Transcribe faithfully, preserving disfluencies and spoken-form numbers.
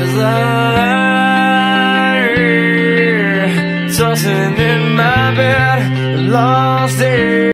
as I lie here, tossing in my bed, lost it.